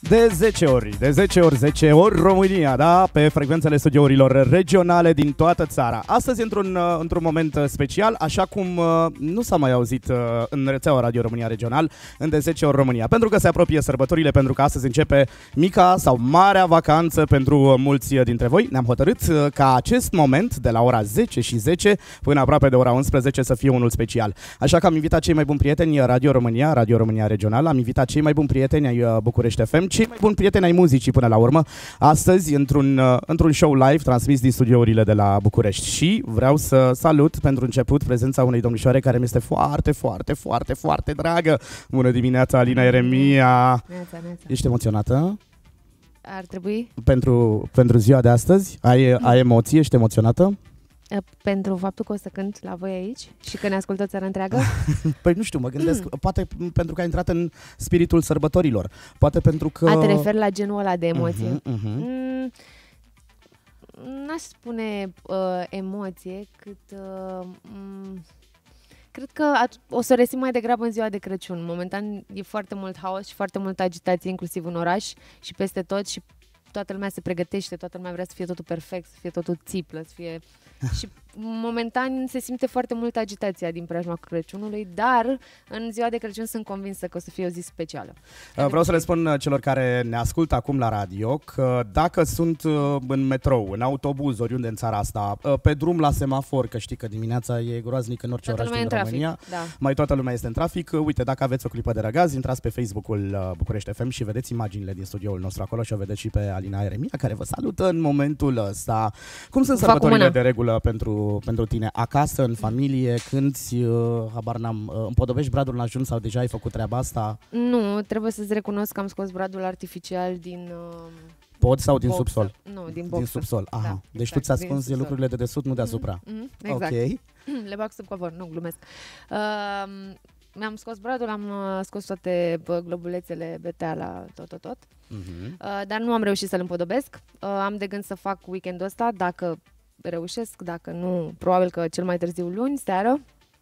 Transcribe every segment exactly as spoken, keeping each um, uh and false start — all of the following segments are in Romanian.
De zece ori, de zece ori, zece ori România, da? Pe frecvențele studiourilor regionale din toată țara. Astăzi într-un, într-un moment special, așa cum nu s-a mai auzit în rețeaua Radio România Regional, în de zece ori România. Pentru că se apropie sărbătorile, pentru că astăzi începe mica sau marea vacanță pentru mulți dintre voi. Ne-am hotărât ca acest moment, de la ora zece și zece până aproape de ora unsprezece, să fie unul special. Așa că am invitat cei mai buni prieteni Radio România, Radio România Regional, am invitat cei mai buni prieteni ai București F M, cei mai buni prieteni ai muzicii până la urmă, astăzi într-un, într-un show live transmis din studiourile de la București. Și vreau să salut pentru început prezența unei domnișoare care mi este foarte, foarte, foarte, foarte dragă. Bună dimineața, Alina Ieremia! Neața, neața. Ești emoționată? Ar trebui? Pentru, pentru ziua de astăzi? Ai, ai emoții? Ești emoționată? Pentru faptul că o să cânt la voi aici și că ne ascultă țara întreagă? Păi nu știu, mă gândesc, mm. poate pentru că ai intrat în spiritul sărbătorilor, poate pentru că... A, te referi la genul ăla de emoție? Uh-huh, uh-huh. Mm, n-aș spune uh, emoție, cât... Uh, mm, cred că o să o resim mai degrabă în ziua de Crăciun. Momentan e foarte mult haos și foarte multă agitație, inclusiv în oraș și peste tot, și toată lumea se pregătește, toată lumea vrea să fie totul perfect, să fie totul țiplă, să fie... și momentan se simte foarte multă agitația din preajma Crăciunului, dar în ziua de Crăciun sunt convinsă că o să fie o zi specială. Vreau să le spun celor care ne ascultă acum la radio că dacă sunt în metrou, în autobuz, oriunde în țara asta, pe drum la semafor, că știi că dimineața e groaznic în orice toată oraș din România, da. Mai toată lumea este în trafic, uite, dacă aveți o clipă de răgaz, intrați pe Facebook-ul București F M și vedeți imaginile din studioul nostru acolo și o vedeți și pe Alina Ieremia, care vă salută în momentul ăsta. Cum sunt sărbătorile de regulă pentru, pentru tine? Acasă, în familie, cânti, uh, habar n-am, uh, împodobești bradul în ajun sau deja ai făcut treaba asta? Nu, trebuie să-ți recunosc că am scos bradul artificial din... Uh, Pod sau din boxer. subsol? Nu, din boxer. Din subsol, aha. Da, deci exact, tu ți-a ascuns lucrurile de desubt, nu deasupra. Mm-hmm, exact. Ok. Le bag sub covor, nu, glumesc. Uh, mi-am scos bradul, am scos toate globulețele, beteala, tot, tot, tot. Uh-huh. Uh, dar nu am reușit să-l împodobesc. Uh, am de gând să fac weekendul ăsta, dacă reușesc, dacă nu, probabil că cel mai târziu luni, seară.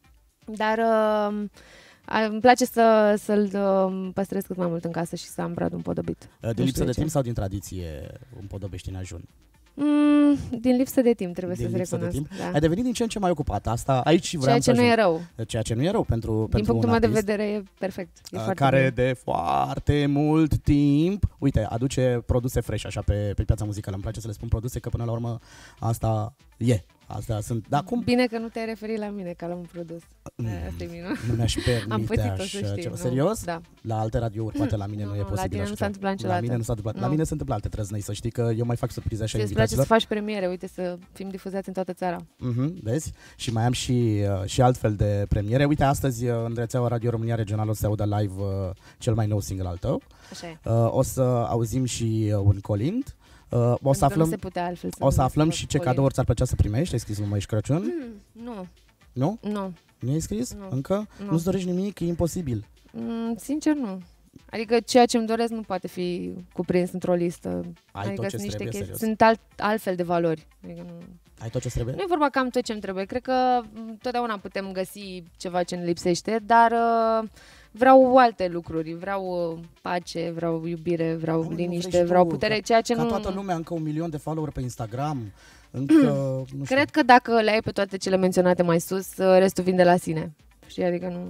Dar uh, îmi place să, să-l uh, păstrez cât mai mult în casă și să am bradul împodobit. Uh, din lipsă de timp sau din tradiție împodobești în ajun? Mm, din lipsă de timp, trebuie din să-ți recunosc. Da. Ai devenit din ce în ce mai ocupată. Asta aici vreau Ceea ce să nu e rău. Ceea ce nu e rău pentru, din pentru punctul un meu de artist, vedere e perfect. E uh, foarte care bine. de foarte mult timp, uite, aduce produse fresh așa pe, pe piața muzicală. Îmi place să le spun produse, că până la urmă asta e. Astea sunt. Dar cum? Bine că nu te-ai referit la mine ca la un produs. Mm, asta e minunat. Nu mi-aș permite. Am pățit-o, să știi. Ceva. Serios? Da. La alte radiouri, poate la mine nu, nu e posibil. La tine nu s-a întâmplat niciodată. La mine nu s-a întâmplat. Nu. La mine se întâmplă alte trăznăi, să știi că eu mai fac surprize așa invitaților. Îți place invitaților. să faci premiere, uite, să fim difuzați în toată țara. Mhm, vezi? Și mai am și, uh, și altfel de premiere. Uite, astăzi uh, în rețeaua Radio România Regional o să audă live uh, cel mai nou single al tău. Așa e. Uh, o să auzim și uh, un colind. Uh, o să aflăm, altfel, o să aflăm și ce cadouri ți-ar plăcea să primești. Ai scris numai Ești Crăciun? Mm, nu. Nu? Nu. Nu ai scris? Nu. Încă? Nu. Nu-ți dorești nimic? E imposibil. Mm, sincer, nu. Adică ceea ce îmi doresc nu poate fi cuprins într-o listă. Ai adică tot ce sunt niște trebuie, chestii, serios. sunt alt, altfel de valori. Adică nu... Ai tot ce trebuie? Nu e vorba că am tot ce îmi trebuie. Cred că totdeauna putem găsi ceva ce ne lipsește, dar uh, vreau alte lucruri. Vreau uh, pace, vreau iubire, vreau nu, liniște, nu vreau tu, putere, ca, ceea ce ca nu... toată lumea, încă un milion de follower pe Instagram, încă... nu știu. Cred că dacă le ai pe toate cele menționate mai sus, restul vine de la sine. Știi, adică nu...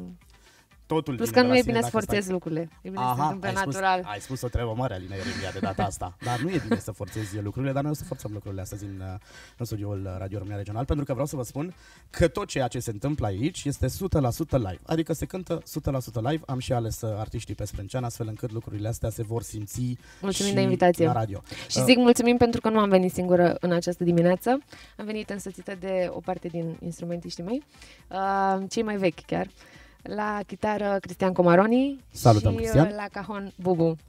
Totul Plus vine că de nu la e bine sine să dacă forțezi stai... lucrurile. E bine Aha, să se întâmple ai spus, natural. ai spus o treabă mare, Alina Ieremia, de data asta. Dar nu e bine să forțezi lucrurile, dar noi o să forțăm lucrurile astăzi în, în studioul Radio România Regional, pentru că vreau să vă spun că tot ceea ce se întâmplă aici este o sută la sută live. Adică se cântă o sută la sută live. Am și ales artiștii pe sprâncean, astfel încât lucrurile astea se vor simți. Mulțumim și de invitație. La radio. Și zic mulțumim pentru că nu am venit singură în această dimineață. Am venit însoțită de o parte din instrumentiștii mei, uh, cei mai vechi chiar. La chitară Cristian Comaroni. Salutăm, și Cristian. la cajon Bubu. Uh,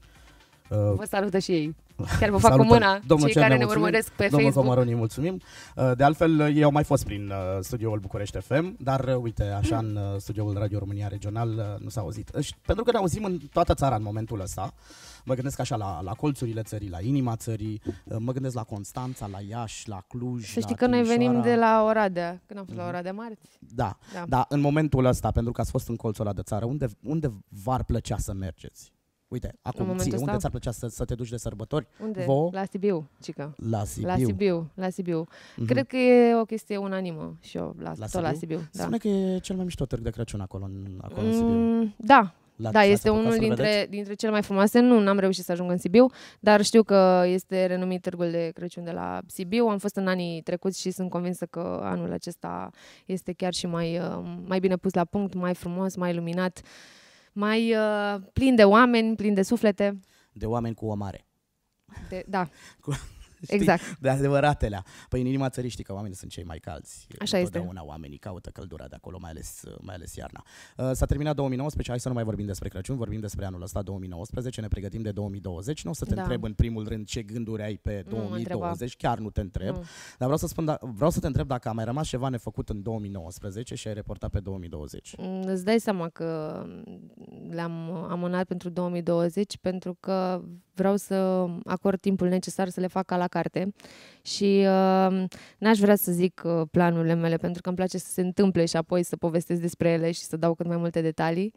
Vă salută și ei. Chiar vă fac Salutăm. cu mâna, Domnul cei Cernea, care ne mulțumim. urmăresc pe Domnul Facebook. Comaroni, mulțumim. De altfel, ei au mai fost prin studioul București F M, dar uite, așa în studioul Radio România Regional nu s-a auzit. Pentru că ne auzim în toată țara în momentul ăsta. Mă gândesc așa la, la colțurile țării, la inima țării, mă gândesc la Constanța, la Iași, la Cluj, Să știi la că noi Timișoara. venim de la Oradea. Când am fost la Oradea marți? Da, Da. da, în momentul ăsta, pentru că ați fost în colțul ăla de țară, unde, unde v-ar plăcea să mergeți? Uite, acum ție, unde ți-ar plăcea să, să te duci de sărbători? Unde? Vo? La Sibiu, cică. La Sibiu. La Sibiu, la Sibiu. Mm-hmm. Cred că e o chestie unanimă și eu la, la tot Sibiu? la Sibiu. Da. Spune că e cel mai mișto târg de Crăciun acolo în, acolo în Sibiu. Mm, da. La da, este unul dintre, dintre cele mai frumoase. Nu, n-am reușit să ajung în Sibiu, dar știu că este renumit târgul de Crăciun de la Sibiu. Am fost în anii trecuți și sunt convinsă că anul acesta este chiar și mai, mai bine pus la punct, mai frumos, mai luminat, mai uh, plin de oameni, plin de suflete. De oameni cu o mare. De, da. Cu... Știi? Exact. De adevăratele. Păi în inima țării știi că oamenii sunt cei mai calzi. Așa este. Totdeauna oamenii caută căldura de acolo, mai ales, mai ales iarna. Uh, s-a terminat două mii nouăsprezece, hai să nu mai vorbim despre Crăciun, vorbim despre anul ăsta două mii nouăsprezece, ne pregătim de două mii douăzeci. Nu o să te da. întreb în primul rând ce gânduri ai pe două mii douăzeci, chiar nu te întreb. Nu. Dar vreau să, spun, da, vreau să te întreb dacă a mai rămas ceva nefăcut în două mii nouăsprezece și ai reportat pe două mii douăzeci. Mm, îți dai seama că le-am amânat pentru două mii douăzeci pentru că vreau să acord timpul necesar să le fac ca la carte. Și uh, n-aș vrea să zic uh, planurile mele, pentru că îmi place să se întâmple și apoi să povestesc despre ele și să dau cât mai multe detalii.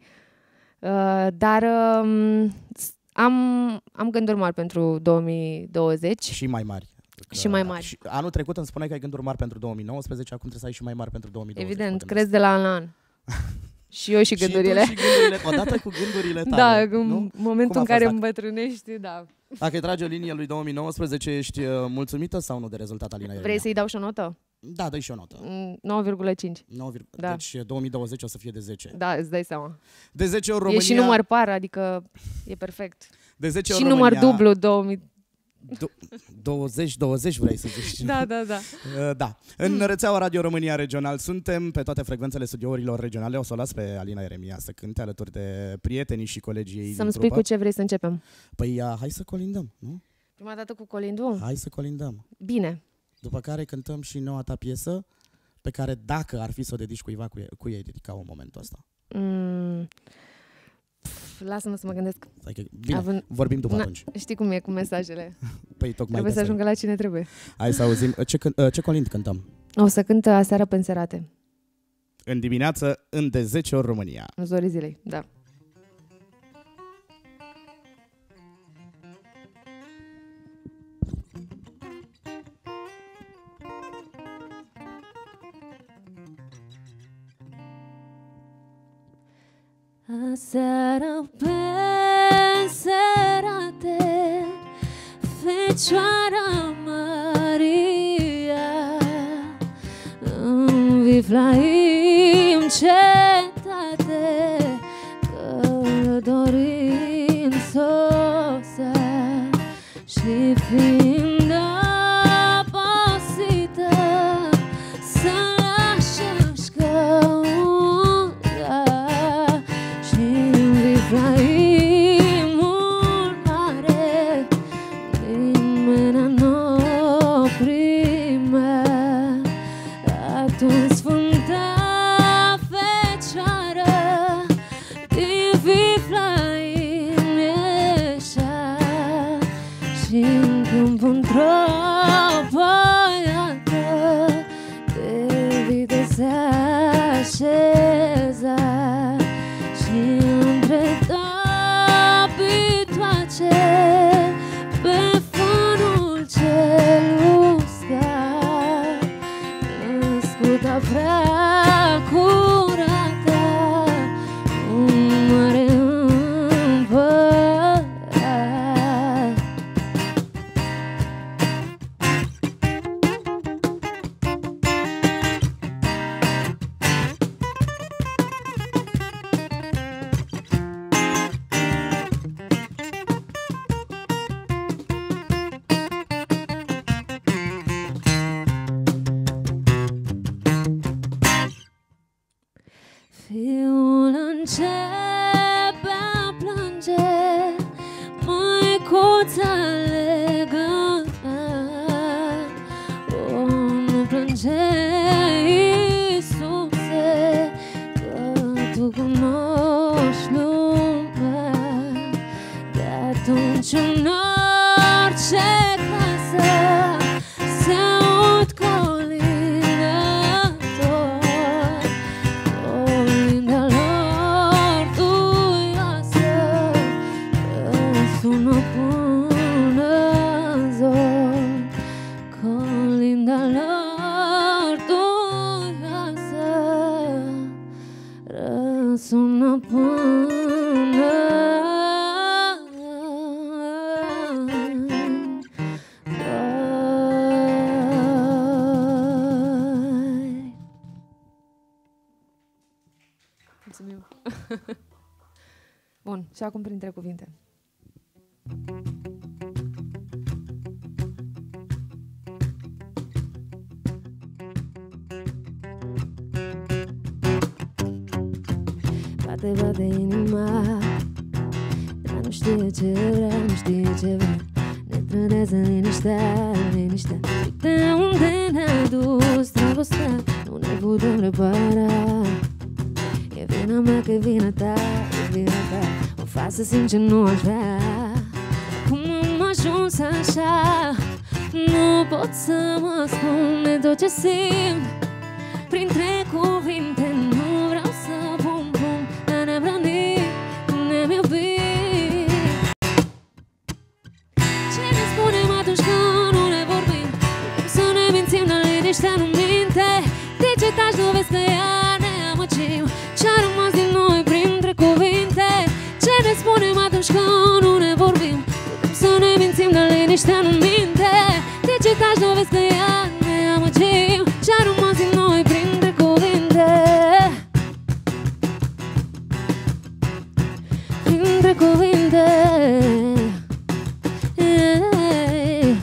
Uh, dar uh, am, am gânduri mari pentru două mii douăzeci. Și mai mari. Și mai mari. Și anul trecut îmi spuneai că ai gânduri mari pentru două mii nouăsprezece, acum trebuie să ai și mai mari pentru două mii douăzeci. Evident, crezi de la an la an. Și eu și gândurile. Și, și gândurile, odată cu gândurile tale. Da, în momentul în care îmbătrânești, da. Dacă îi tragi o linie lui două mii nouăsprezece, ești uh, mulțumită sau nu de rezultat Alina Ieremia? Vrei să-i dau și o notă? Da, dă-i și o notă. nouă virgulă cinci. nouă, da. Deci două mii douăzeci o să fie de zece. Da, îți dai seama. De zece ori România... E și număr par, adică e perfect. De zece ori și România... număr dublu două mii. douăzeci douăzeci vrei să zici. Da, da, da. Uh, da. În rețeaua Radio România Regional suntem pe toate frecvențele studiourilor regionale. O să o las pe Alina Ieremia să cânte alături de prietenii și colegii ei. Să-mi spui cu ce vrei să începem. Păi uh, hai să colindăm, nu? Prima dată cu colindul? Hai să colindăm. Bine. După care cântăm și noua ta piesă, pe care dacă ar fi să o dedici cuiva, cu, cu ei dedica în momentul ăsta. Mm. Lasă-mă să mă gândesc. Bine, Având... vorbim după Na, atunci. Știi cum e cu mesajele. Păi tocmai trebuie să ajungă la cine trebuie. Hai să auzim. Ce, ce colind cântăm? O să cântă Aseară pe înserate. În dimineață, în de zece ori România. În zorii zilei, da. Aseară pe înserate, Fecioara Maria, în Viflaim cetate, călătorind sosea și fiind apăsită să lași-și căuta și în Viflaimul mare nimeni n-o primea. Atunci Sfânta Fecioară din Viflaim ieșea și în câmpul într-o de vite se așeza și între topitoace pe fânul cel uscat născuta prea curată un mare împărat. Fiul începe a plânge, măicuța legătă. O, nu plânge, Iisuse, că Tu cunoști lumea. De atunci în orice casă se aud colindători, colinda lor duioasă, că Răsună până zor colinda lor duioasă. Răsună până Mulțumim. Bun, și acum printre cuvinte. Bate, bate inima, dar nu știe ce vrea, nu știe ce vrea. Ne trădează liniștea, liniștea. Uite unde ne-a dus dragostea, nu ne putem repara. E vina mea că e vina ta, e vina ta. O fac să simt ce nu aș vrea. Cum am ajuns așa, nu pot să mă spun de tot ce simt. Printre cuvinte nu vreau să pun pum, dar ne-am rănit, ne-am iubit. Ce ne spunem atunci când nu ne vorbim? Putem să ne mințim, dar liniștea nu minte. De ce taci, nu vezi că ea ne amăgim? Ce-a rămas din noi printre cuvinte? Ce ne spunem atunci când nu ne vorbim? Putem să ne mințim, dar liniștea nu minte. De ce taci, nu vezi că ea ne amăgim? Ce-a rămas din noi printre cuvinte? Printre cuvinte. Ei.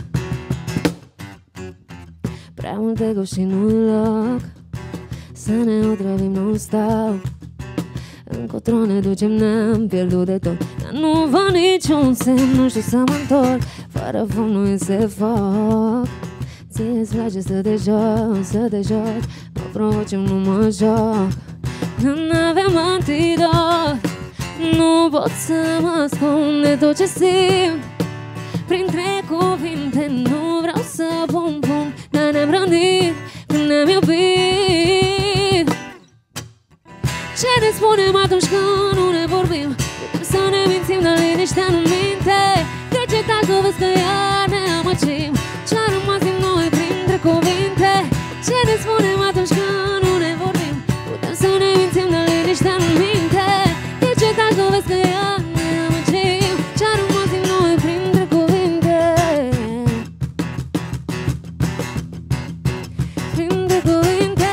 Prea mult ego și nu-i loc să ne otrăvim, nu stau. Încotro ne ducem, ne-am pierdut de tot, dar nu văd niciun semn, nu știu să mă întorc. Fără foc nu iese foc. Ție-ți place să te joci, să te joci. Mă provoci, eu nu mă joc. N-avem antidot. Nu pot să mă ascund de tot ce simt. Printre cuvinte nu vreau să pun pum, dar ne-am rănit când ne-am iubit. Ce ne spunem atunci când nu ne vorbim? Putem să ne mințim, dar liniștea nu minte. De ce taci, nu vezi că ea ne amăgim? Ce-a rămas din noi printre cuvinte? Ce ne spunem atunci când nu ne vorbim? Putem să ne mințim, dar liniștea nu minte. De ce taci, nu vezi că ea ne amăgim? Ce-a rămas din noi printre cuvinte? Printre cuvinte.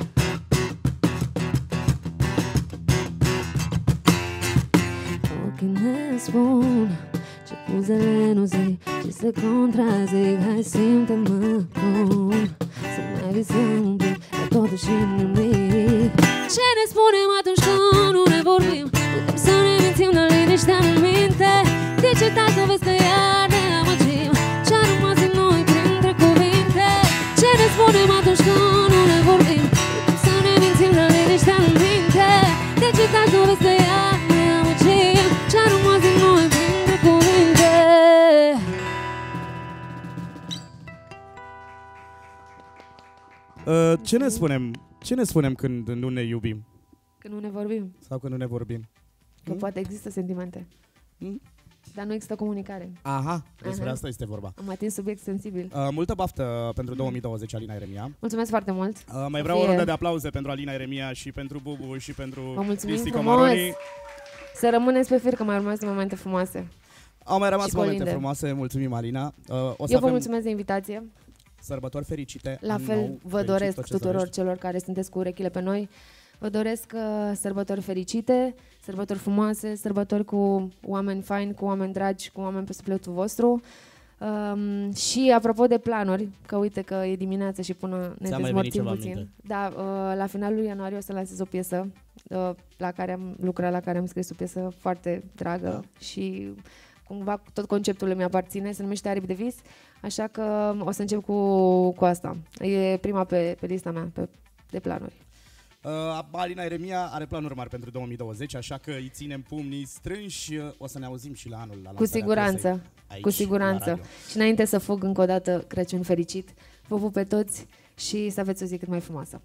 Ochii ne spun ce buzele nu zic, ce se contrazic. Hai, simte-mă cum să mai visăm un pic, dar totuși nimic. Ce ne spunem atunci când nu ne vorbim? Putem să ne mințim, dar liniștea nu minte. De ce taci, nu vezi că ea ne amăgim? Ce-a rămas din noi printre cuvinte? Ce ne spunem atunci când nu ne vorbim? Putem să ne mințim, dar liniștea nu minte. De ce taci, nu vezi că ea ne amăgim? Ce-a rămas din noi printre cuvinte? Uh, ce ne spunem? Ce ne spunem când nu ne iubim? Când nu ne vorbim, Sau când nu ne vorbim? că Mm? poate există sentimente, Mm? dar nu există comunicare. Aha, despre Aha. asta este vorba. Am atins subiect sensibil. Uh, multă baftă pentru două mii douăzeci, Alina Eremia. Mulțumesc foarte mult. Uh, mai Să vreau o fie- rundă de aplauze pentru Alina Eremia și pentru Bubu și pentru Vă mulțumim Cristi frumos. Comaroni. Să rămâneți pe fir, că mai urmează momente frumoase. Au mai rămas Și momente colinde. frumoase, mulțumim Alina. Uh, o să Eu vă avem mulțumesc de invitație. sărbători fericite. La an fel nou, vă fericit, doresc tot ce tuturor dorești. celor care sunteți cu urechile pe noi. Vă doresc uh, sărbători fericite, sărbători frumoase, sărbători cu oameni faini, cu oameni dragi, cu oameni pe sufletul vostru. Um, și apropo de planuri, că uite că e dimineață și până ne Ți-a mai venit dezmorțim ceva în puțin. minte? Da, uh, la finalul lui ianuarie o să lansez o piesă uh, la care am lucrat, la care am scris o piesă foarte dragă Da. și cumva tot conceptul mi aparține, se numește Aripi de vis, așa că o să încep cu, cu asta. E prima pe, pe lista mea pe, de planuri. Uh, Alina Eremia are planuri mari pentru două mii douăzeci, așa că îi ținem pumnii strânși. Uh, O să ne auzim și la anul. La Cu lansarea siguranță, piesei aici, cu la siguranță. radio. Și înainte să fug încă o dată Crăciun fericit, vă pup pe toți și să aveți o zi cât mai frumoasă.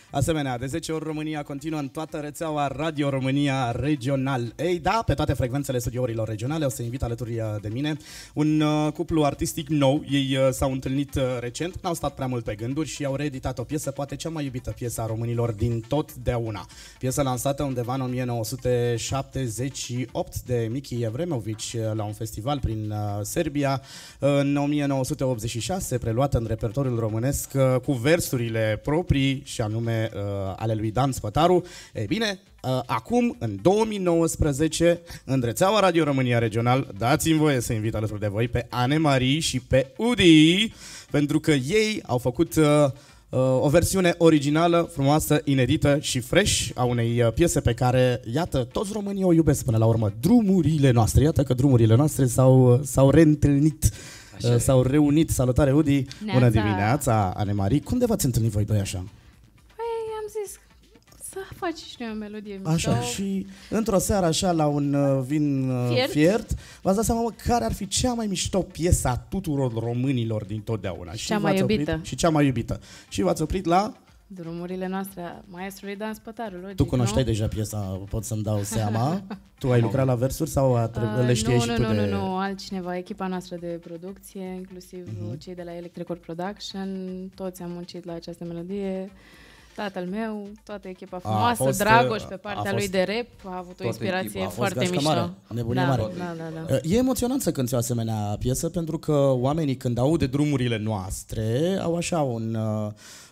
Asemenea, de zece ori România continuă în toată rețeaua Radio România Regional. Ei, da, pe toate frecvențele studiourilor regionale o să invit alături de mine un uh, cuplu artistic nou. Ei uh, s-au întâlnit uh, recent, n-au stat prea mult pe gânduri și au reeditat o piesă, poate cea mai iubită piesă a românilor din totdeauna. Piesă lansată undeva în o mie nouă sute șaptezeci și opt de Miki Evremovici la un festival prin uh, Serbia. În o mie nouă sute optzeci și șase, preluată în repertoriul românesc uh, cu versurile proprii și anume Uh, ale lui Dan Spătaru. Ei bine, uh, acum, în două mii nouăsprezece, în rețeaua Radio România Regional, dați-mi voie să invit alături de voi pe Anne-Marie și pe Udi, pentru că ei au făcut uh, uh, o versiune originală, frumoasă, inedită și fresh a unei uh, piese pe care, iată, toți românii o iubesc până la urmă. Drumurile noastre, iată că drumurile noastre s-au, s-au reîntâlnit. Uh, s-au reunit. Salutare, Udi! Neața. Bună dimineața, Anne-Marie! Cum de v-ați întâlnit voi doi așa? Zis să faci și noi o melodie mișto. Așa, și într-o seară așa la un uh, vin uh, Fiert. fiert, v-ați dat seama, mă, care ar fi cea mai mișto piesă a tuturor românilor din totdeauna. Și cea mai v-ați iubită. Oprit, și cea mai iubită. Și v-ați oprit la... Drumurile noastre, maestrului Dan Spătaru, logic, Tu cunoșteai nu? deja piesa, pot să-mi dau seama. Tu ai lucrat la versuri sau a treb- Uh, le știai nu, și nu, tu nu, de... nu, nu, altcineva, echipa noastră de producție, inclusiv uh-huh. cei de la Electric Core Production, toți am muncit la această melodie. Tatăl meu, toată echipa frumoasă, A fost, Dragoș pe a partea fost- lui de rap, a avut o inspirație echipa, a fost foarte gașcă mișto. mare, nebunie da, mare. Da, da, da. E emoționant să cânti o asemenea piesă, pentru că oamenii când aud de drumurile noastre au așa un, uh,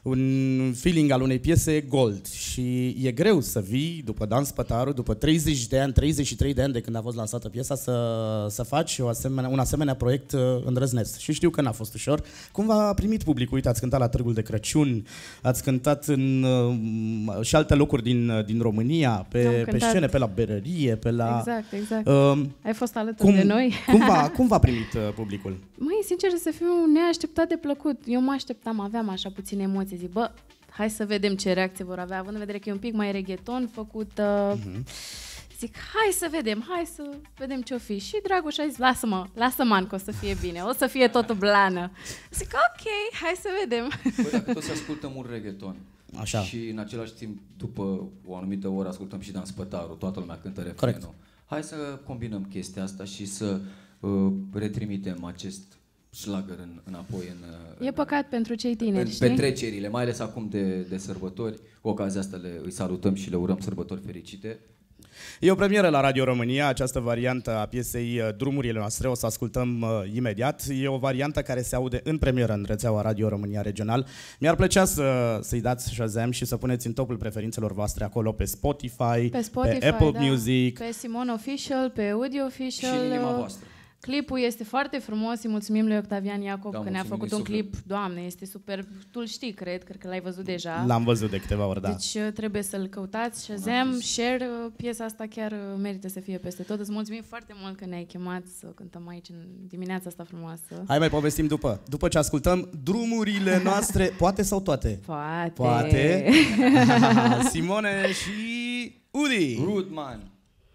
un feeling al unei piese gold și e greu să vii după Dan Spătaru, după treizeci de ani, treizeci și trei de ani de când a fost lansată piesa, să, să faci o asemenea, un asemenea proiect uh, îndrăznesc. Și știu că n-a fost ușor. Cum v-a primit publicul? Uite, ați cântat la Târgul de Crăciun, ați cântat în uh, și alte locuri din, din România, pe, pe scene, pe la berărie, pe la... Exact, exact. Uh, Ai fost alături cum, de noi. cum, v-a, cum v-a primit uh, publicul? Măi, sincer să fiu, neașteptat de plăcut. Eu mă așteptam, aveam așa puține emoții. Zic, bă, hai să vedem ce reacție vor avea, având în vedere că e un pic mai reggaeton făcut. Uh, uh-huh. Zic, hai să vedem, hai să vedem ce-o fi. Și Dragoș a zis, lasă-mă, lasă-mă, că o să fie bine, o să fie totul blană. Zic, ok, hai să vedem. Păi dacă toți ascultăm un reggaeton Așa. și în același timp, după o anumită oră, ascultăm și Dan Spătaru, toată lumea cântă refrenul. Corect. Hai să combinăm chestia asta și să uh, retrimitem acest șlagăr în, înapoi în... E păcat pentru cei tineri, în știi? petrecerile, mai ales acum de, de sărbători. Cu ocazia asta le, îi salutăm și le urăm sărbători fericite. E o premieră la Radio România, această variantă a piesei uh, Drumurile noastre, o să ascultăm uh, imediat. E o variantă care se aude în premieră în rețeaua Radio România Regional. Mi-ar plăcea să, să-i dați Shazam și să puneți în topul preferințelor voastre acolo pe Spotify, Pe Spotify, pe Apple da. Music. Pe Simon Official, pe Audio Și Official. în inima uh, voastră. Clipul este foarte frumos, îi mulțumim lui Octavian Iacob Da, că ne-a mulțumim făcut din un suflet. clip. Doamne, este super, tu îl știi, cred, cred că l-ai văzut deja. L-am văzut de câteva ori, da. Deci uh, trebuie să-l căutați, Shazam, share, uh, piesa asta chiar uh, merită să fie peste tot. Îți mulțumim foarte mult că ne-ai chemat să cântăm aici în dimineața asta frumoasă. Hai mai povestim după. După ce ascultăm Drumurile noastre, poate sau toate? Poate. Poate. Simone și Udi. Rudman.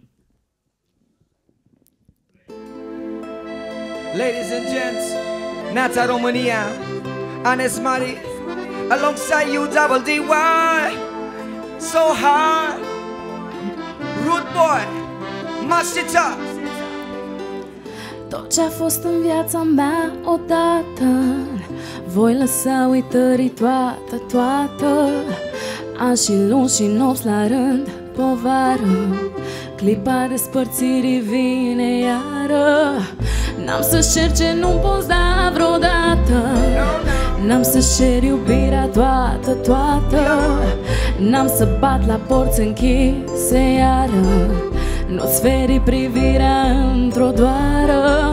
Ladies and gents, Neața România, Anne-Marie, alongside you, Double D Y, so hard, Rude Boy, Mashita. Tot ce-a fost în viața mea odată voi lăsa uitării toată, toată. Ani și luni și nopți la rând, povară. Clipa despărțirii vine iară. N-am să cer ce nu poți da vreodată. N-am să cer iubirea toată, toată. N-am să bat la porți închise iară. Nu-ți feri privirea într-o doară.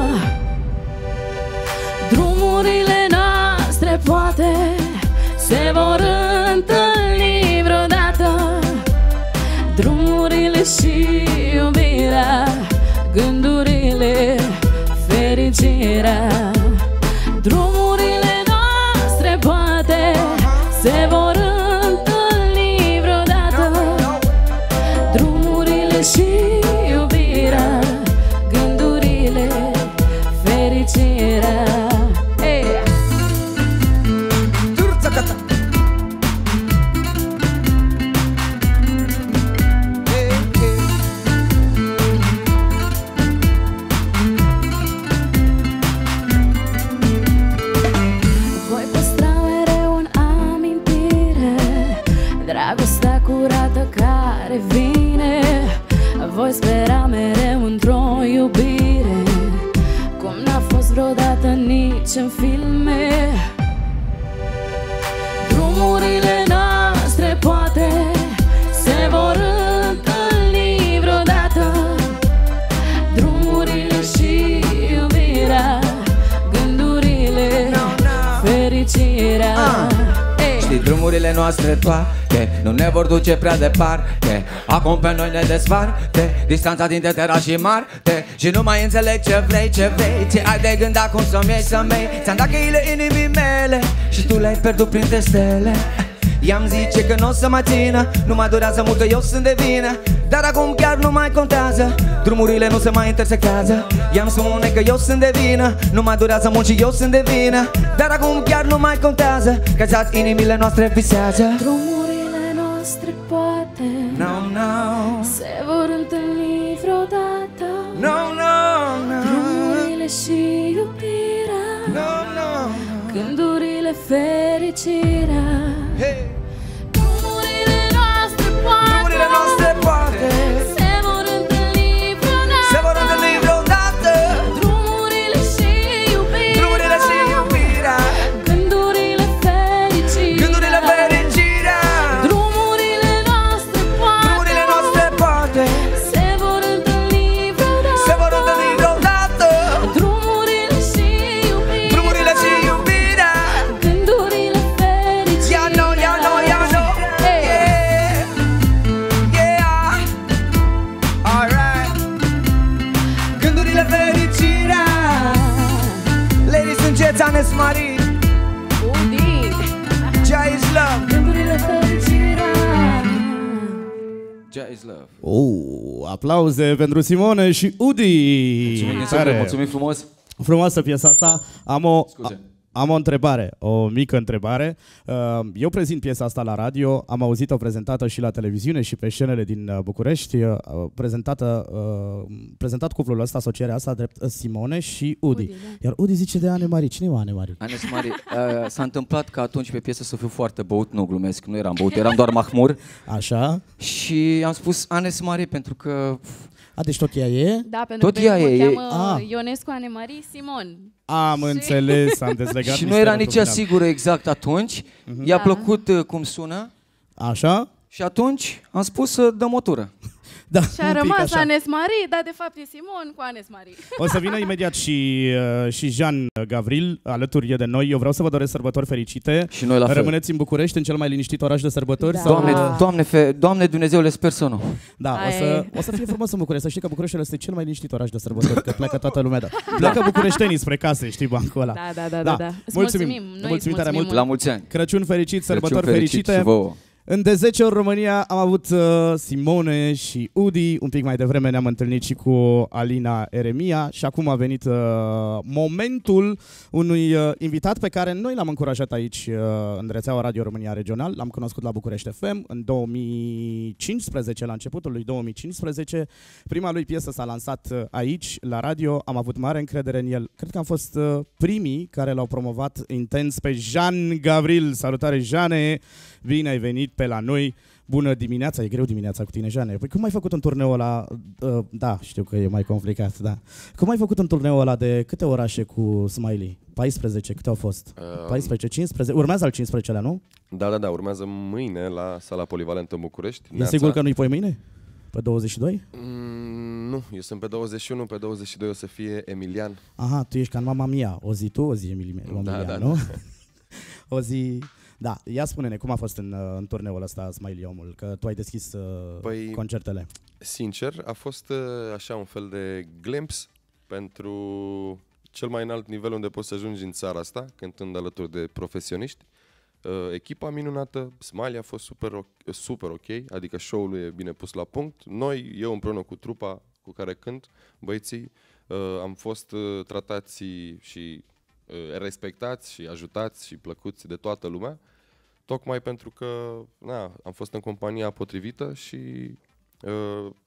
Drumurile noastre poate se vor întâlni vreodată. Drumurile și iubirea, gândurile, fericirea. Drumurile noastre poate se vor întâlni vreodată. Drumurile și iubirea, gândurile, fericirea. Hey! vreodată nici în filme. Drumurile noastre poate se vor întâlni vreodată. Drumurile și iubirea, gândurile, fericirea. Știi, drumurile noastre toate nu ne vor duce prea departe. Acum pe noi ne desparte distanța dintre terra și Marte. Și nu mai înțeleg ce vrei, ce vrei, ce ai de gând acum să-mi iei, să-mi iei. Ți-am dat cheile inimii mele și tu le-ai pierdut printre stele. I-am zice că nu o să mai țină, nu mai durează mult că eu sunt de vină. Dar acum chiar nu mai contează, drumurile nu se mai intersectează. I-am spune că eu sunt de vină, nu mai durează mult și eu sunt de vină. Dar acum chiar nu mai contează, că azi inimile noastre visează. Drumurile noastre poate No, no, se vor întâlni vreodată. no, no, no, Drumurile și iubirea, no, no, gândurile, fericirea. hey. Drumurile noastre poate, Drumurile noastre poate se vor întâlni vreodată. se vor întâlni vreodată. Drumurile și iubirea, Drumurile și iubirea, gândurile, fericirea. gândurile, fericirea. Drumurile noastre poate, Drumurile noastre poate se vor întâlni vreodată. se vor întâlni vreodată. Drumurile și iubirea, Drumurile și iubirea. gândurile, fericirea. Ya no, ya no, ya no. Yeah, yeah. Alright. Gândurile, fericirea. Ladies and gents, Anes Marie. Udi! Jai is love. Gândurile, fericirea. Jai is love. Oh, aplauze pentru Simone și Udi. Mulțumim, Tare. mulțumim frumos. Frumoasă piesa asta. Am o, Scuze. am o întrebare, o mică întrebare. Uh, Eu prezint piesa asta la radio, am auzit-o prezentată și la televiziune și pe scenele din uh, București, uh, prezentată, uh, prezentat cuplul ăsta, asocierea asta, drept uh, Simone și Udi. Udi, da. Iar Udi zice de Ane Marie. Cine e Ane Marie? Anes Mari, uh, s-a întâmplat că atunci pe piesă să fiu foarte băut, nu glumesc, nu eram băut, eram doar mahmur. Așa? Și am spus Anes Mari pentru că A, deci tot ea e? Da, pentru Tot că ea mă e, e- cheamă Ah. Ionescu Anemarie Simon. Am înțeles, am dezlegat. și nu misterul era nici ea final. sigură exact atunci. I-a Da. plăcut uh, cum sună Așa? și atunci am spus să dăm o tură. Da, Și a un pic rămas așa. Anes Marie, dar de fapt e Simon cu Anes Marie. O să vină imediat și, uh, și Jean Gavril alături de noi. Eu vreau să vă doresc sărbători fericite. Și noi la fel. Rămâneți în București, în cel mai liniștit oraș de sărbători? Da. Sau... Doamne, Doamne, fe, Doamne Dumnezeule, sper să nu. Da, o Aia să, e. o să fie frumos în București. Să știi că Bucureștiul este cel mai liniștit oraș de sărbători, că pleacă toată lumea. Da. Pleacă bucureștenii spre case, știi, bancul ăla. Da, da, da, Da. da. da. Îți Mulțumim. mulțumim. Noi îți Mulțumim tare mulțumim mult. La mulți ani. Crăciun fericit, sărbători Crăciun fericit fericite. și vouă. În de zece ori România am avut uh, Simone și Udi. Un pic mai devreme ne-am întâlnit și cu Alina Eremia. Și acum a venit uh, momentul unui uh, invitat pe care noi l-am încurajat aici uh, în rețeaua Radio România Regional. L-am cunoscut la București F M în două mii cincisprezece, la începutul lui două mii cincisprezece. Prima lui piesă s-a lansat uh, aici, la radio. Am avut mare încredere în el. Cred că am fost uh, primii care l-au promovat intens pe Jean Gavril. Salutare, Jeane! Bine ai venit pe la noi. Bună dimineața, e greu dimineața cu tine, Jeane. Păi cum ai făcut un turneu ăla? Uh, da, știu că e mai complicat, da. Cum ai făcut un turneu ăla de câte orașe cu Smiley? paisprezece, câte au fost? Uh, paisprezece, cincisprezece, urmează al cincisprezecelea, nu? Da, da, da, urmează mâine la sala polivalentă în București. E Neața. sigur că nu-i poi mâine? Pe douăzeci și doi? Mm, nu, eu sunt pe douăzeci și unu, pe douăzeci și doi o să fie Emilian. Aha, tu ești ca în Mama Mia. O zi tu, o zi Emilian, Da, da, nu? O zi... Da, ia spune-ne cum a fost în, uh, în turneul ăsta Smiley omul, că tu ai deschis uh, Păi- concertele. Sincer, a fost uh, așa un fel de glimpse pentru cel mai înalt nivel unde poți să ajungi în țara asta, cântând alături de profesioniști. Uh, echipa minunată, Smiley a fost super, o- super ok, adică show-ul e bine pus la punct. Noi, eu împreună cu trupa cu care cânt, băieții, uh, am fost uh, tratați și uh, respectați și ajutați și plăcuți de toată lumea, tocmai pentru că na, am fost în compania potrivită și uh,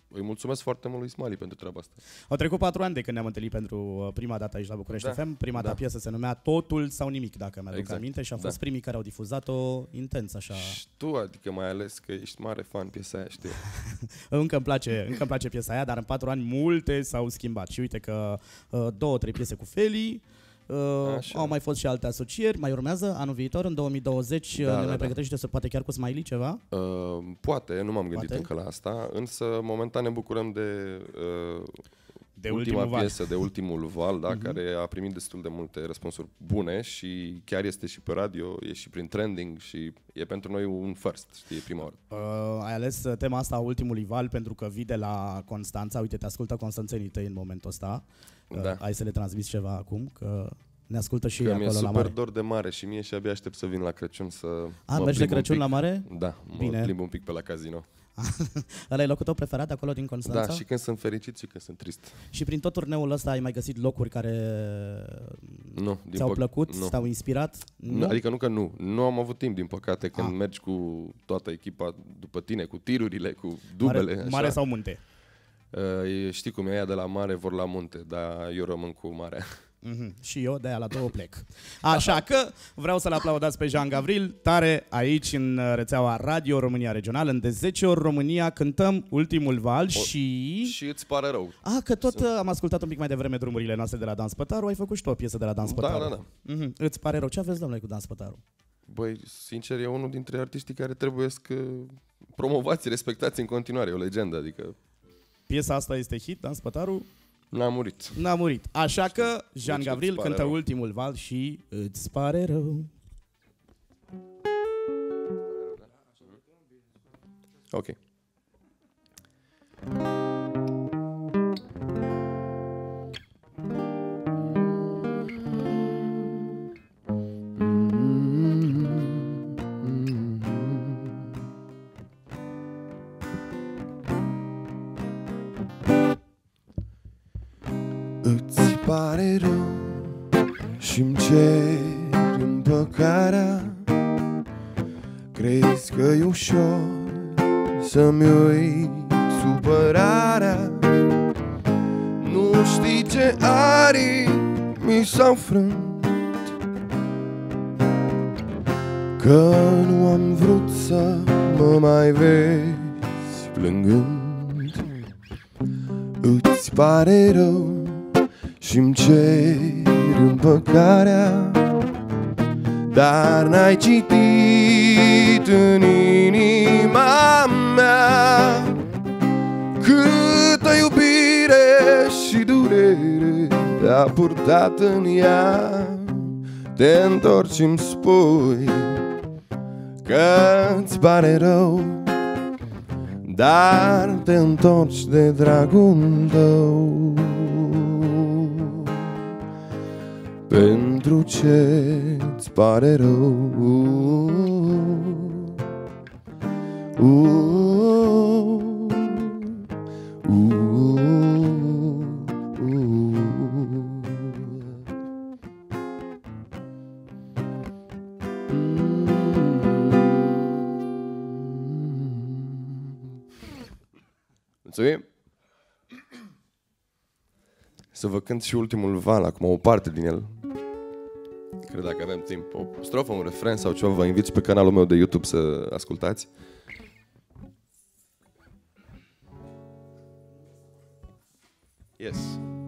îi mulțumesc foarte mult lui Ismali pentru treaba asta. Au trecut patru ani de când ne-am întâlnit pentru prima dată aici la București Da, F M. Prima da. ta piesă se numea Totul sau Nimic, dacă mi-aduc Exact, aminte, și au fost da. primii care au difuzat-o intens, așa. Și tu, adică mai ales că ești mare fan piesa aia, știi? Încă îmi place, încă îmi place piesa aia, dar în patru ani multe s-au schimbat. Și uite că uh, două, trei piese cu Feli, uh, au mai fost și alte asocieri, mai urmează anul viitor, în două mii douăzeci, Da, ne da, mai da. pregătește să poate chiar cu Smiley ceva? Uh, poate, nu m-am gândit Poate? încă la asta, însă momentan ne bucurăm de, uh, De ultima ultimul val. piesă, de ultimul val, da, Mhm. care a primit destul de multe răspunsuri bune și chiar este și pe radio, e și prin trending și e pentru noi un first, știi, e prima oară. Uh, ai ales uh, tema asta a ultimului val pentru că vii de la Constanța. Uite, te ascultă constanțenii tăi în momentul ăsta. Uh, Da. Hai să le transmiți ceva acum, că ne ascultă și Că ei mi-e acolo la super mare. dor de mare și mie și abia aștept să vin la Crăciun să A, mă mergi de plimb un Crăciun pic. la mare? Da, mă Bine. plimb un pic pe la casino. Ăla e locul tău preferat acolo din Constanța? Da, și când sunt fericit și când sunt trist. Și prin tot turneul ăsta ai mai găsit locuri care Nu, din ți-au păc- plăcut, nu. te-au inspirat? Nu? Adică nu că nu. Nu am avut timp, din păcate, când Ah. mergi cu toată echipa după tine, cu tirurile, cu dubele. Mare, așa. mare sau munte? Uh, știi cum e, aia de la mare vor la munte, dar eu rămân cu marea. Mm-hmm. Și eu de aia la două plec. Așa că vreau să-l aplaudați pe Jean Gavril, tare aici în rețeaua Radio România Regională. În de zece ori România cântăm ultimul val O, și... Și îți pare rău. Ah, că tot Sunt- uh, am ascultat un pic mai devreme drumurile noastre de la Dan Spătaru. Ai făcut și tu o piesă de la Dan Da, Spătaru. da, da. Mm-hmm. Îți pare rău? Ce aveți, domnule, cu Dan Spătaru? Băi, sincer, e unul dintre artiștii care trebuie să promovați, respectați în continuare. E o legendă, adică Piesa asta este hit, Dan Spătaru n-a murit. n-a murit. Așa că Jean Deci Gavril îți pare cântă rău. ultimul val și îți pare rău. Ok. Îți pare rău și-mi ceri împăcarea. Crezi că e ușor să-mi uit supărarea. Nu știi ce arii mi s-au frânt, că nu am vrut să mă mai vezi plângând. Îți pare rău și-mi ceri împăcarea, dar n-ai citit în inima mea câtă iubire și durere a purtat în ea. Te întorci și-mi spui că-ți pare rău, dar te întorci de dragul tău. Pentru ce-ți pare rău? Uh, uh, uh. Mulțumim! Să vă cânt și ultimul val, acum o parte din el. Cred dacă avem timp, o strofă, un refren sau ceva, vă invit și pe canalul meu de YouTube să ascultați. Yes.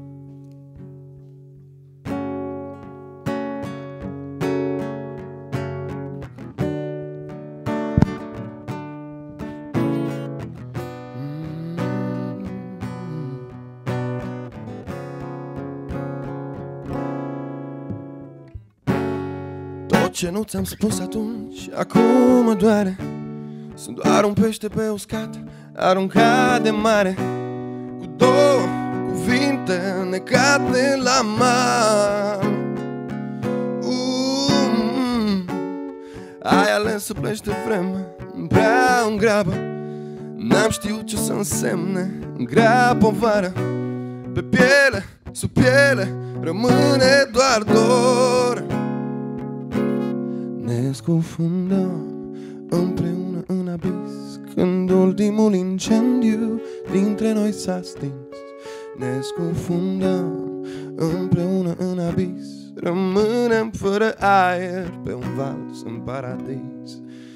Tot ce nu ți-am spus atunci, acum mă doare. Sunt doar un pește pe uscat, aruncat de mare, cu două cuvinte necate la mar. um, Ai ales să pleci de vreme, prea în grabă. N-am știut ce să însemne grea povară. Pe piele, sub piele, rămâne doar dor. Ne scufundăm împreună în abis. Când ultimul incendiu dintre noi s-a stins, ne scufundăm împreună în abis. Rămânem fără aer pe un vals în paradis.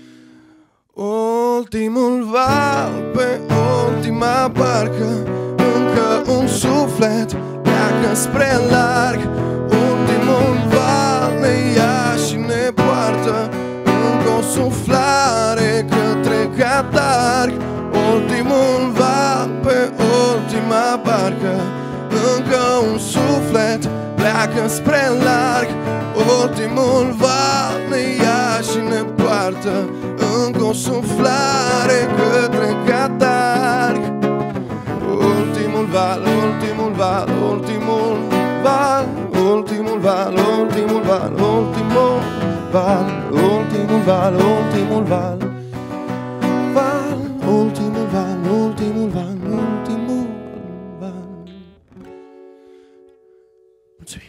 Ultimul val pe ultima barcă, încă un suflet pleacă spre larg. Ultimul val ne ia și ne poartă, încă o suflare către catarg. Ultimul val pe ultima barcă, încă un suflet pleacă spre larg. Ultimul val ne ia și ne poartă, încă o suflare către catarg. Ultimul val, ultimul val, ultimul val, ultimul val, ultimul val, ultimul val, ultimul val, ultimul val, val, ultimul val, ultimul val, ultimul val. Mulțumim.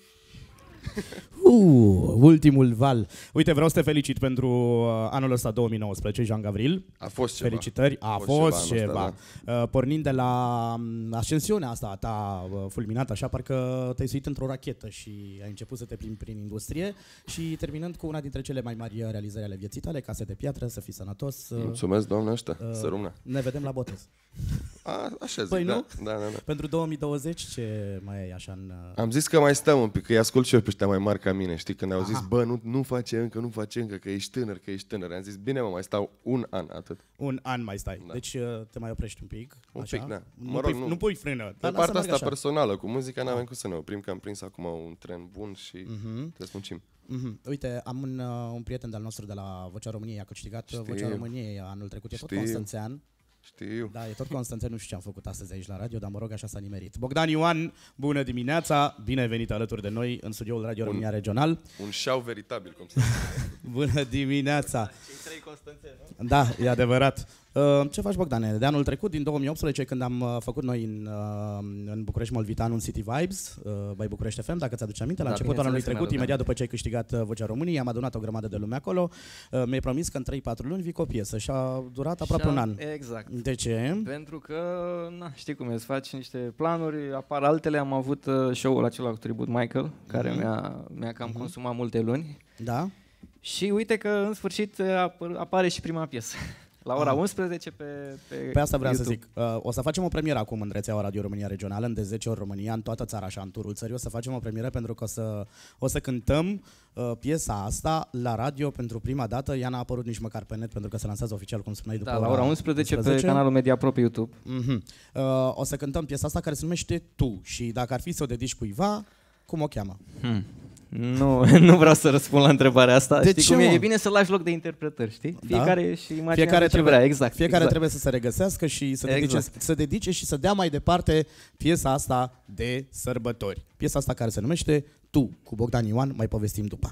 Uh, ultimul val. Uite, vreau să te felicit pentru uh, anul ăsta două mii nouăsprezece, Jean Gavril. A fost ceva. Felicitări, a, a fost, fost ceva. ceva. Da. Uh, pornind de la um, ascensiunea asta a ta uh, fulminată, așa, parcă te-ai suit într-o rachetă și ai început să te plimbi prin industrie și terminând cu una dintre cele mai mari realizări ale vieții tale, Case de Piatră, să fii sănătos. Uh, Mulțumesc, doamne, ăștia, uh, să rămână. Ne vedem la botez. A, așa zic, păi da, nu? Da, da, da. Pentru două mii douăzeci ce mai ai așa în... Uh... Am zis că mai stăm un pic, că îi ascult și eu pe ăștia mai mari ca mine, știi? Când au zis, Aha. bă, nu, nu face încă, nu face încă, că ești tânăr, că ești tânăr. Am zis, bine mă, mai stau un an, atât. Un an mai stai. Da. Deci te mai oprești un pic. Un așa? pic, da. Nu, mă rog, pui, nu. nu pui frână. Pe partea asta așa. Personală, cu muzica n-avem cum să ne oprim, că am prins acum un tren bun și uh-huh. trebuie să muncim. Mm-hmm. Uite, am un, uh, un prieten de-al nostru de la Vocea României, a câștigat Știu. Vocea României anul trecut, e tot Știu. constanțean. Știu. Da, e tot Constanțean, nu știu ce am făcut astăzi aici la radio, dar mă rog, așa s-a nimerit. Bogdan Ioan, bună dimineața, bine ai venit alături de noi în studioul Radio un, România Regional. Un șau veritabil, cum se zice. Bună dimineața. Cei trei Constanțeni, nu? Da, e adevărat. Uh, ce faci, Bogdane? De anul trecut, din două mii optsprezece, când am uh, făcut noi în, uh, în București Molvitan un City Vibes, uh, by București F M, dacă ți-aduce aminte, la da, începutul anului trecut, imediat după ce ai câștigat uh, Vocea României, am adunat o grămadă de lume acolo. Uh, mi-ai promis că în trei patru luni vii cu o piesă și a durat aproape și-a, un an. Exact. De ce? Pentru că, na, știi cum e, îți faci niște planuri, apar altele. Am avut uh, show-ul acela cu Tribut Michael, care uh-huh. mi-a, mi-a cam uh-huh. consumat multe luni. Da? Și uite că în sfârșit apare și prima piesă. La ora ah. unsprezece pe, pe Pe asta vreau YouTube. să zic. Uh, o să facem o premieră acum în rețeaua Radio România Regională, în de zece ori România, în toată țara, așa, în turul țării. O să facem o premieră pentru că o să, o să cântăm uh, piesa asta la radio pentru prima dată. Ea n-a apărut nici măcar pe net pentru că se lansează oficial, cum spuneai, după da, ora la ora unsprezece, unsprezece pe canalul Mediapro pe YouTube. Uh-huh. Uh, o să cântăm piesa asta care se numește Tu și dacă ar fi să o dedici cuiva, cum o cheamă? Hmm. Nu, nu vreau să răspund la întrebarea asta. De știi ce, cum e? mă? E bine să lași loc de interpretări, știi? Da? Fiecare și imaginează fiecare ce trebuie, vrea, exact. Fiecare exact. trebuie să se regăsească și să dedice, exact. să dedice și să dea mai departe piesa asta de sărbători. Piesa asta care se numește Tu, cu Bogdan Ioan, mai povestim după.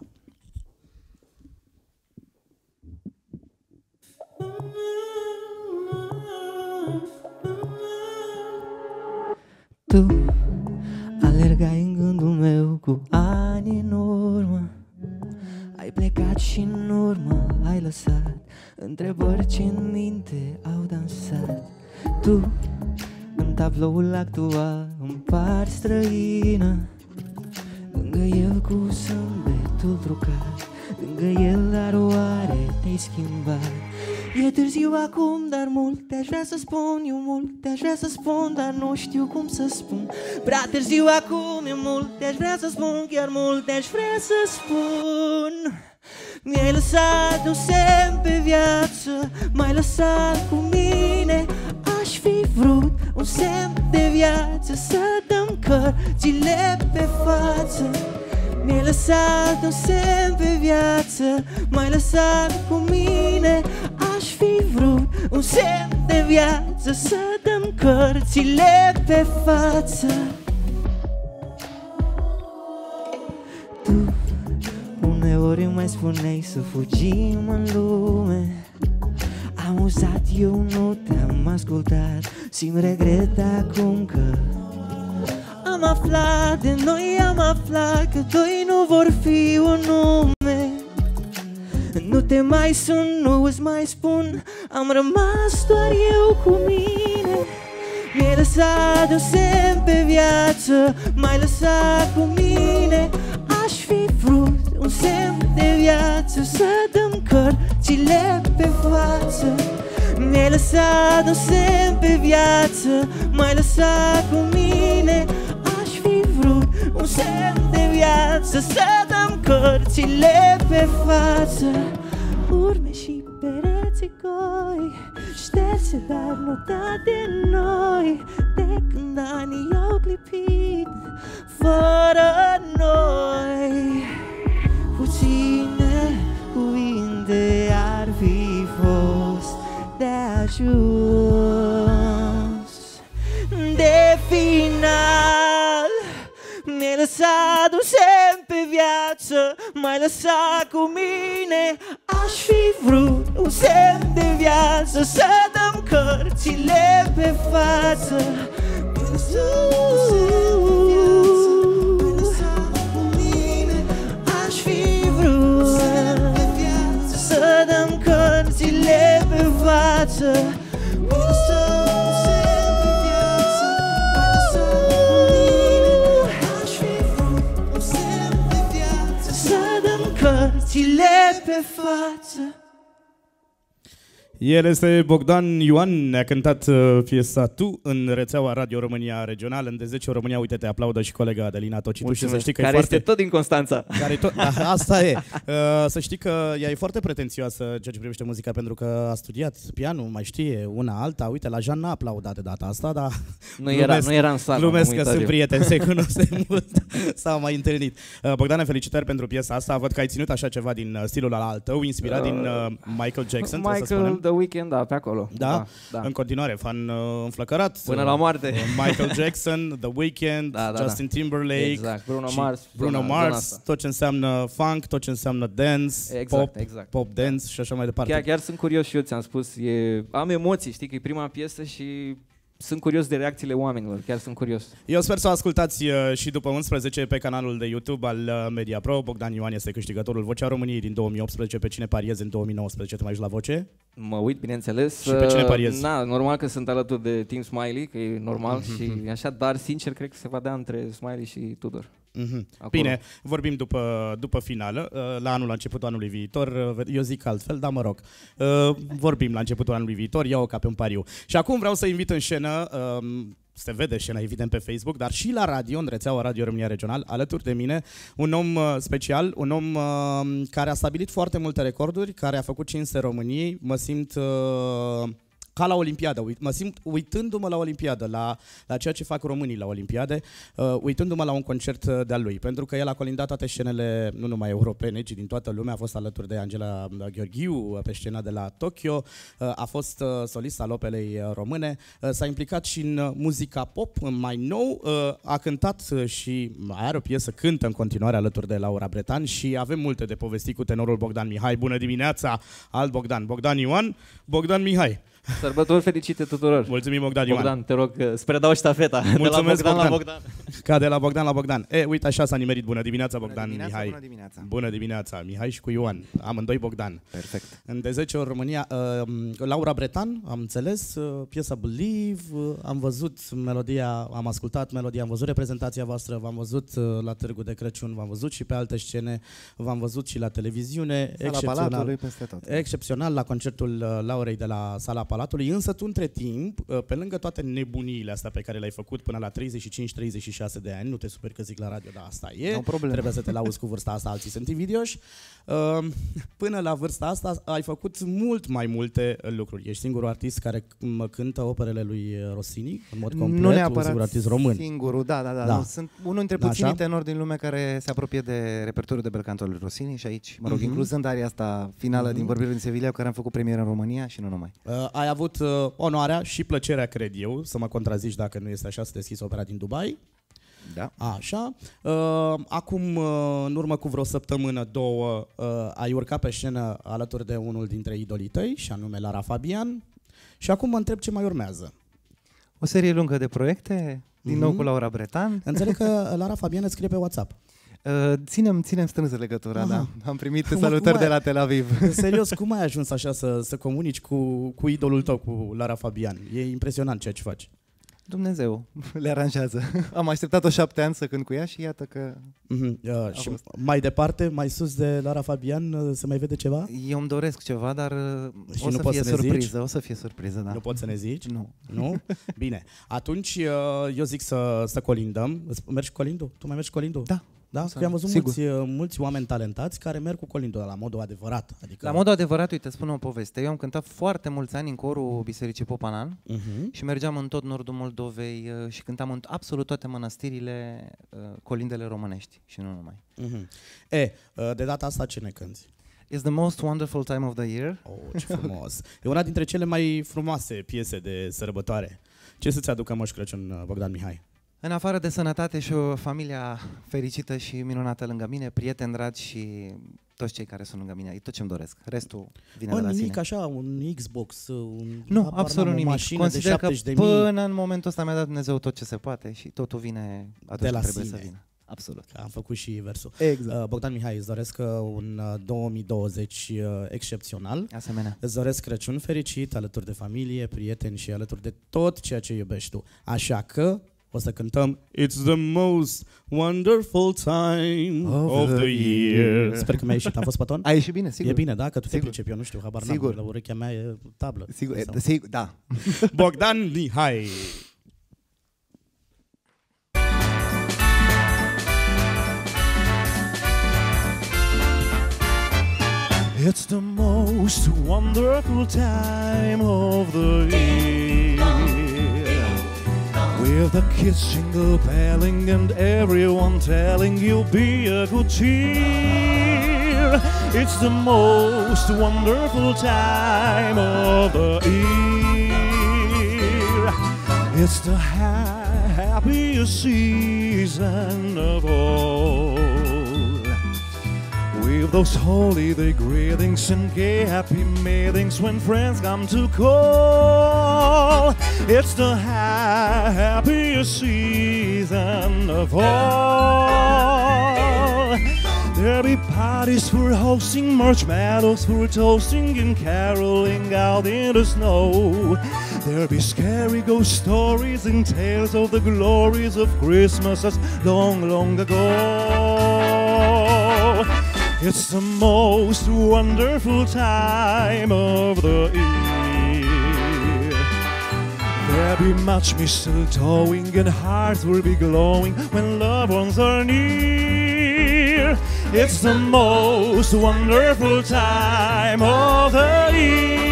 Tu alergai în gândul meu cu ani în urmă, ai plecat și în urmă ai lăsat întrebări ce în minte au dansat. Tu, în tabloul actual, îmi pari străină, lângă el cu zâmbetul trucat, lângă el dar oare te-ai schimbat. E târziu acum, dar multe aș vrea să spun, eu multe aș vrea să spun, dar nu știu cum să spun. Prea târziu acum, eu multe aș vrea să spun, chiar multe aș vrea să spun. Mi-ai lăsat un semn pe viață, m-ai lăsat cu mine. Aș fi vrut un semn de viață, să dăm cărțile pe față. Mi-ai lăsat un semn pe viață, m-ai lăsat cu mine. Aș fi vrut un semn de viață, să dăm cărțile pe față. Tu uneori îmi mai spuneai să fugim în lume. Amuzat, eu nu te-am ascultat, simt regret acum că am aflat de noi, am aflat că doi nu vor fi un nume. Nu te mai sun, nu îți mai spun, am rămas doar eu cu mine. Mi-ai lăsat un semn pe viață, m-ai lăsat cu mine. Aș fi vrut un semn de viață, să dăm cărțile pe față. Mi-ai lăsat un semn pe viață, m-ai lăsat cu mine. Aș fi vrut un semn de viață, să dăm cărțile pe față. Urme și pereți goi, șterse dar nu dat de noi. De când anii au clipit fără noi. Puține cuvinte ar fi fost de ajuns. De final mi-ai lăsat un semn pe viață, m-ai lăsat cu mine. Aș fi vrut un semn de viață, să dăm cărțile pe față. Mi-ai lăsat un semn de viață, m-ai lăsat cu mine. Aș fi vrut să dăm cărțile pe față. Mi-ai lăsat cărțile pe față. El este Bogdan Ioan, ne-a cântat uh, piesa Tu în rețeaua Radio România Regională. În de zece ori România, uite, te aplaudă și colega Adelina Tocitu. Și să știi că care e este foarte... tot din Constanța. Care tot... da, asta e. Uh, să știi că ea e foarte pretențioasă ceea ce privește muzica, pentru că a studiat pianul, mai știe una alta. Uite, la Jean n-a aplaudat de data asta, dar... Nu era, nu era în sală. Glumesc că sunt prieteni, se cunosc mult, s-au mai întâlnit. Uh, Bogdane, felicitări pentru piesa asta. Văd că ai ținut așa ceva din stilul al tău, inspirat uh, din uh, Michael Jackson, Michael, The Weeknd, da, pe acolo. Da? Da, da. În continuare, fan uh, înflăcărat. Până la moarte. Uh, Michael Jackson, The Weeknd, da, da, Justin da. Timberlake, exact. Bruno Mars, Bruno zona, Mars, zona tot ce înseamnă funk, tot ce înseamnă dance, exact, pop, exact. pop dance și așa mai departe. Chiar, chiar sunt curios și eu, ți-am spus, e... am emoții, știi că e prima piesă și sunt curios de reacțiile oamenilor, chiar sunt curios. Eu sper să o ascultați uh, și după unsprezece pe canalul de YouTube al uh, Media Pro. Bogdan Ioan este câștigătorul Vocea României din două mii optsprezece. Pe cine pariezi în două mii nouăsprezece? Tu mai ești la voce? Mă uit, bineînțeles. Și pe cine pariezi? Na, normal că sunt alături de Team Smiley, că e normal Mm-hmm. și așa, dar sincer cred că se va dea între Smiley și Tudor. Mm-hmm. Bine, vorbim după, după finală, la anul, la începutul anului viitor. Eu zic altfel, dar mă rog. Vorbim la începutul anului viitor, iau-o ca pe un pariu. Și acum vreau să invit în scenă, se vede scena evident pe Facebook, dar și la radio, în rețeaua Radio România Regional, alături de mine, un om special, un om care a stabilit foarte multe recorduri, care a făcut cinste României. Mă simt... ca la Olimpiadă, mă simt uitându-mă la Olimpiadă, la, la ceea ce fac românii la Olimpiade, uh, uitându-mă la un concert de-al lui, pentru că el a colindat toate scenele, nu numai europene, ci din toată lumea. A fost alături de Angela Gheorghiu pe scena de la Tokyo, uh, a fost uh, solist al operei române, uh, s-a implicat și în muzica pop, mai nou, uh, a cântat și are o piesă, cântă în continuare alături de Laura Bretan și avem multe de povestit cu tenorul Bogdan Mihai. Bună dimineața, alt Bogdan, Bogdan Ioan, Bogdan Mihai. Sărbători fericite tuturor! Mulțumim, Bogdan Ioan. Bogdan, te rog, spre dau ștafeta. Mulțumesc, de la Bogdan, Bogdan la Bogdan. Ca de la Bogdan la Bogdan. E, uite, așa s-a nimerit. Bună dimineața, Bogdan. Bună dimineața, Mihai. bună dimineața. Bună dimineața, Mihai și cu Ioan. Amândoi Bogdan. Perfect. În de zece ori România. Uh, Laura Bretan, am înțeles, uh, piesa Believe, uh, am văzut melodia, am ascultat melodia, am văzut reprezentația voastră, v-am văzut uh, la Târgu de Crăciun, v-am văzut și pe alte scene, v-am văzut și la televiziune. Sala Palatului, peste tot. Excepțional la concertul uh, Laurei de la Sala Palatului, însă tu între timp, pe lângă toate nebuniile astea pe care le-ai făcut până la treizeci și cinci treizeci și șase de ani, nu te superi că zic la radio, dar asta e, no trebuie să te lauzi cu vârsta asta, alții sunt invidioși. Până la vârsta asta ai făcut mult mai multe lucruri. Ești singurul artist care cântă operele lui Rossini în mod complet, nu neapărat un singur artist român. Singurul, da, da, da. da. Sunt unul dintre puținii tenori din lume care se apropie de repertoriul de bel canto al lui Rossini și aici, mă rog, mm-hmm. incluzând aria asta finală mm-hmm. din Vorbire din Sevilla, cu care am făcut premieră în România și nu numai. Uh, ai avut uh, onoarea și plăcerea, cred eu, să mă contrazici dacă nu este așa, să deschizi opera din Dubai. Da. Așa. Uh, acum, uh, în urmă cu vreo săptămână, două, uh, ai urcat pe scenă alături de unul dintre idolii tăi, și anume Lara Fabian. Și acum mă întreb ce mai urmează. O serie lungă de proiecte, din mm-hmm. nou cu Laura Bretan. Înțeleg că Lara Fabian îți scrie pe WhatsApp. Uh, ținem, ținem strânsă legătura, Aha. da. Am primit Cum- salutări cum de ai- la Tel Aviv. Serios, cum ai ajuns așa să, să comunici cu, cu idolul tău, cu Lara Fabian? E impresionant ceea ce faci. Dumnezeu le aranjează. Am așteptat-o șapte ani să cânt cu ea și iată că... Mm-hmm. Uh, și fost. mai departe, mai sus de Lara Fabian, uh, se mai vede ceva? Eu îmi doresc ceva, dar uh, Și o nu să poți fie să ne zici? surpriză. O să fie surpriză, da. Nu poți să ne zici? Nu. Nu? Bine. Atunci uh, eu zic să, să colindăm. Îți- Mergi cu colindul? Tu mai mergi cu colindul? Da. Da? Să- Că am văzut sigur. mulți, uh, mulți oameni talentați care merg cu colindul la modul adevărat. Adică... La modul adevărat, uite, spun o poveste. Eu am cântat foarte mulți ani în corul Bisericii Popanan Uh-huh. și mergeam în tot nordul Moldovei uh, și cântam în absolut toate mănăstirile uh, colindele românești și nu numai. Uh-huh. E, uh, de data asta ce ne cânti? It's the most wonderful time of the year. Oh, ce frumos! E una dintre cele mai frumoase piese de sărbătoare. Ce să-ți aducă Moș Crăciun, uh, Bogdan Mihai? În afară de sănătate și o familia fericită și minunată lângă mine, prieteni dragi și toți cei care sunt lângă mine, e tot ce-mi doresc. Restul vine Bă, de la nimic sine. așa, un Xbox, un Nu, habar absolut n-am, o nimic. mașină Consider de că șaptezeci de mii până în momentul ăsta mi-a dat Dumnezeu tot ce se poate și totul vine atunci de la când trebuie sine. să vină. Absolut. Că am făcut și versul. Exact. Uh, Bogdan Mihai, îți doresc uh, un uh, două mii douăzeci uh, excepțional. Asemenea. Îți doresc Crăciun fericit, alături de familie, prieteni și alături de tot ceea ce iubești tu. Așa că o să cântăm It's the most wonderful time of, Of the the year. year. Sper că mi-a ieșit, am fost pe ton? A ieșit bine, sigur. E bine, da? Că tu te Sigur. pricepi, eu nu știu, habar Sigur. n-am, la urechea mea e tablă. Sigur, Sau- e, sigur, da. Bogdan Mihai. It's the most wonderful time of the year, with the kids jingle belling and everyone telling you'll be a good cheer. It's the most wonderful time of the year. It's the ha- happiest season of all, with those holiday greetings and gay happy meetings when friends come to call. It's the ha- happiest season of all. There'll be parties for hosting, marshmallows for toasting, and caroling out in the snow. There'll be scary ghost stories and tales of the glories of Christmases long, long ago. It's the most wonderful time of the year. There'll be much mistletoeing and hearts will be glowing when loved ones are near. It's the most wonderful time of the year.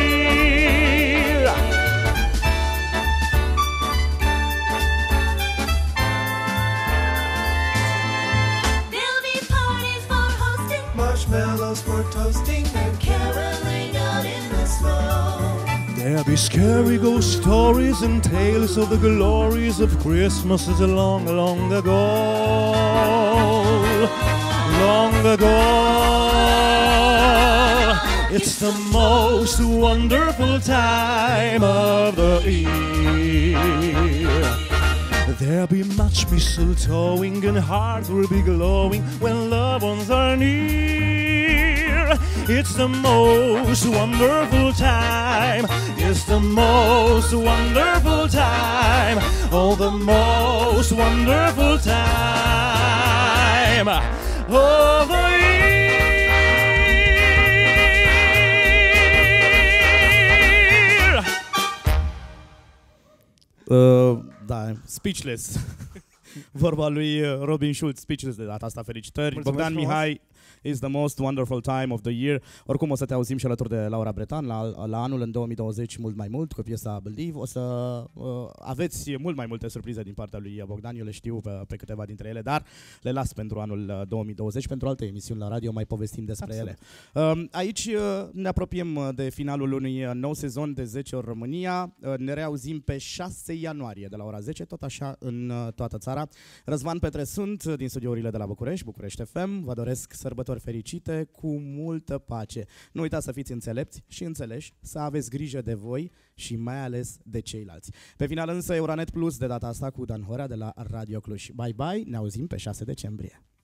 There'll be parties for hosting, Marshmallows for toasting and caroling out in the snow. there'll be scary ghost stories and tales of the glories of Christmases long, long ago. Long ago. It's the most wonderful time of the year. There'll be much mistletoeing and hearts will be glowing when loved ones are near. It's the most wonderful time. It's the most wonderful time. Oh, the most wonderful time of the year. Uh, da, speechless. Vorba lui uh, Robin Schulz, speechless de data asta, felicitări. Mulțumesc Bogdan frumos. Mihai, is the most wonderful time of the year. Oricum o să te auzim și alături de Laura Bretan la, la anul în două mii douăzeci mult mai mult cu piesa Believe. O să uh, aveți mult mai multe surprize din partea lui Bogdan, eu le știu pe, pe câteva dintre ele, dar le las pentru anul uh, două mii douăzeci, pentru alte emisiuni la radio, mai povestim despre Absolut. ele. Uh, aici uh, ne apropiem uh, de finalul unui uh, nou sezon de zece ori România. Uh, ne reauzim pe șase ianuarie de la ora zece, tot așa în uh, toată țara. Răzvan Petre sunt uh, din studiourile de la București, București F M. Vă doresc sărbători fericite cu multă pace. Nu uitați să fiți înțelepți și înțeleși, să aveți grijă de voi și mai ales de ceilalți. Pe final însă Euronet Plus de data asta cu Dan Horea de la Radio Cluj. Bye bye, ne auzim pe șase decembrie.